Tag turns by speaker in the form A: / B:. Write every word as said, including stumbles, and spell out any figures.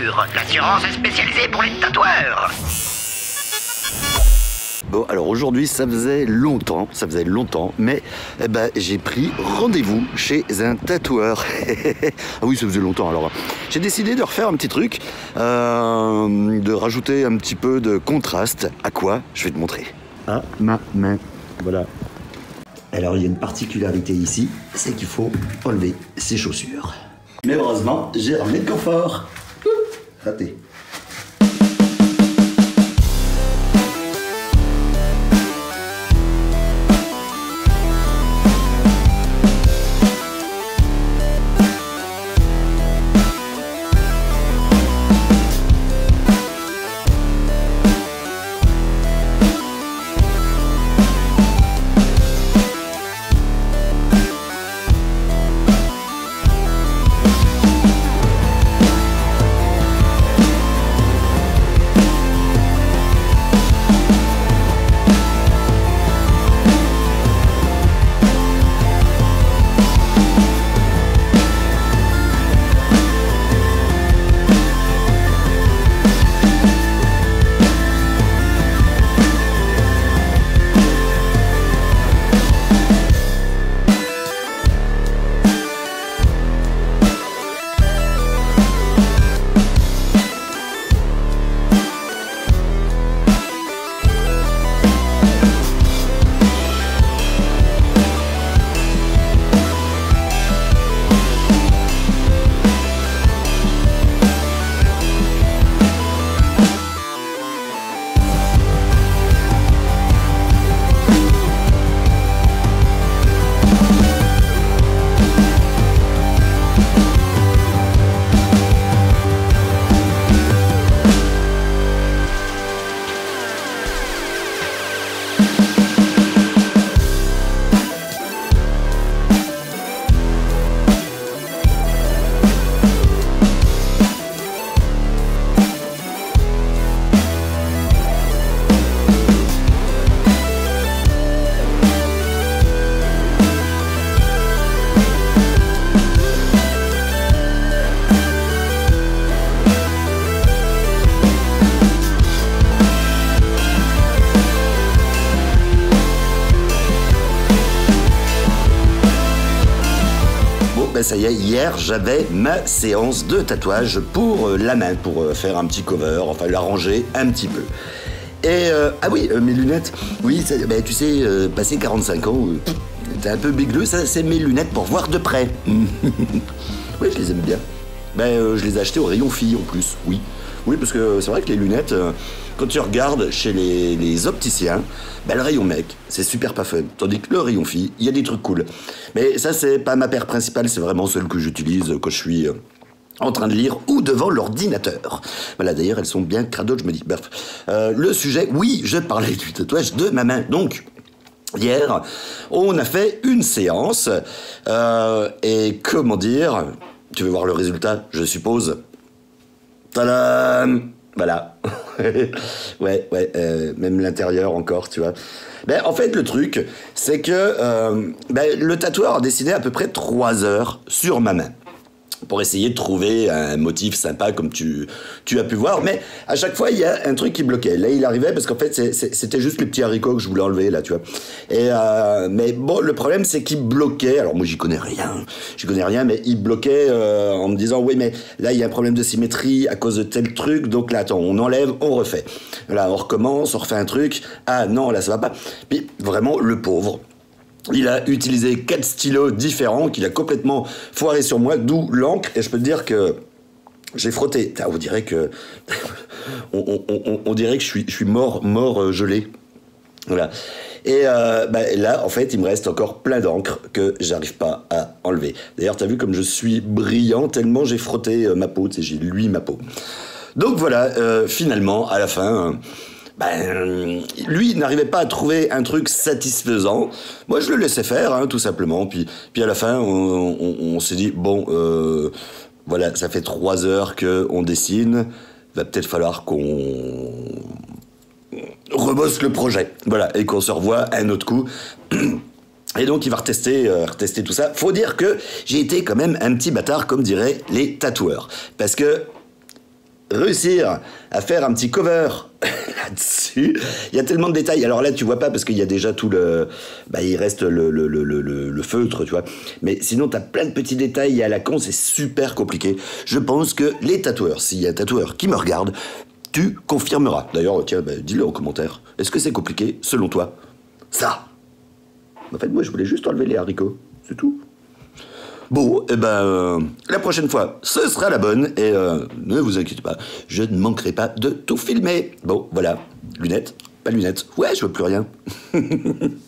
A: chaussures. L'assurance est spécialisée pour les tatoueurs.
B: Bon, alors aujourd'hui, ça faisait longtemps, ça faisait longtemps, mais eh ben, j'ai pris rendez-vous chez un tatoueur. Ah oui, ça faisait longtemps, alors j'ai décidé de refaire un petit truc, euh, de rajouter un petit peu de contraste. À quoi? Je vais te montrer. À ma main, voilà. Alors, il y a une particularité ici, c'est qu'il faut enlever ses chaussures. Mais heureusement, j'ai ramené le confort. Raté. Ben ça y est, hier j'avais ma séance de tatouage pour euh, la main, pour euh, faire un petit cover, enfin l'arranger un petit peu. Et euh, ah oui, euh, mes lunettes, oui, ça, ben, tu sais, euh, passé quarante-cinq ans, euh, t'es un peu bigleux, ça c'est mes lunettes pour voir de près. Oui, je les aime bien. Ben, euh, je les ai achetées au rayon filles en plus, oui. Oui, parce que c'est vrai que les lunettes, euh, quand tu regardes chez les, les opticiens, ben, le rayon mec, c'est super pas fun. Tandis que le rayon fille, il y a des trucs cool. Mais ça, c'est pas ma paire principale, c'est vraiment celle que j'utilise quand je suis euh, en train de lire ou devant l'ordinateur. Voilà, d'ailleurs, elles sont bien crado, je me dis. Bref, euh, le sujet, oui, je parlais du tatouage de ma main. Donc, hier, on a fait une séance. Euh, et comment dire, tu veux voir le résultat, je suppose. Tadam! Voilà. ouais, ouais, euh, même l'intérieur encore, tu vois. Ben, en fait, le truc, c'est que euh, ben, le tatoueur a dessiné à peu près trois heures sur ma main pour essayer de trouver un motif sympa comme tu, tu as pu voir, mais à chaque fois il y a un truc qui bloquait. Là il arrivait parce qu'en fait c'est, c'est, c'était juste les petits haricots que je voulais enlever là, tu vois. Et euh, mais bon, le problème c'est qu'il bloquait. Alors moi j'y connais rien, j'y connais rien, mais il bloquait euh, en me disant oui mais là il y a un problème de symétrie à cause de tel truc, donc là attends on enlève, on refait. Là on recommence, on refait un truc. Ah non là ça va pas. Puis vraiment le pauvre. Il a utilisé quatre stylos différents qu'il a complètement foiré sur moi, d'où l'encre. Et je peux te dire que j'ai frotté. On dirait que on, on, on, on dirait que je suis, je suis mort, mort euh, gelé. Voilà. Et euh, bah, là, en fait, il me reste encore plein d'encre que j'arrive pas à enlever. D'ailleurs, t'as vu comme je suis brillant tellement j'ai frotté euh, ma peau, tu sais, j'ai lui ma peau. Donc voilà, euh, finalement, à la fin. Euh, Ben, lui n'arrivait pas à trouver un truc satisfaisant. Moi, je le laissais faire, hein, tout simplement. Puis, puis à la fin, on, on, on s'est dit, bon, euh, voilà, ça fait trois heures qu'on dessine. Va peut-être falloir qu'on rebosse le projet. Voilà, et qu'on se revoie un autre coup. Et donc, il va retester, euh, retester tout ça. Faut dire que j'ai été quand même un petit bâtard, comme diraient les tatoueurs. Parce que réussir à faire un petit cover là-dessus. Il y a tellement de détails. Alors là, tu vois pas parce qu'il y a déjà tout le... Bah, il reste le, le, le, le, le feutre, tu vois. Mais sinon, t'as plein de petits détails et à la con, c'est super compliqué. Je pense que les tatoueurs, s'il y a un tatoueur qui me regarde, tu confirmeras. D'ailleurs, tiens, bah, dis-le en commentaire. Est-ce que c'est compliqué, selon toi? Ça. En fait, moi, je voulais juste enlever les haricots. C'est tout. Bon, eh ben, euh, la prochaine fois, ce sera la bonne, et euh, ne vous inquiétez pas, je ne manquerai pas de tout filmer. Bon, voilà, lunettes, pas lunettes, ouais, je veux plus rien.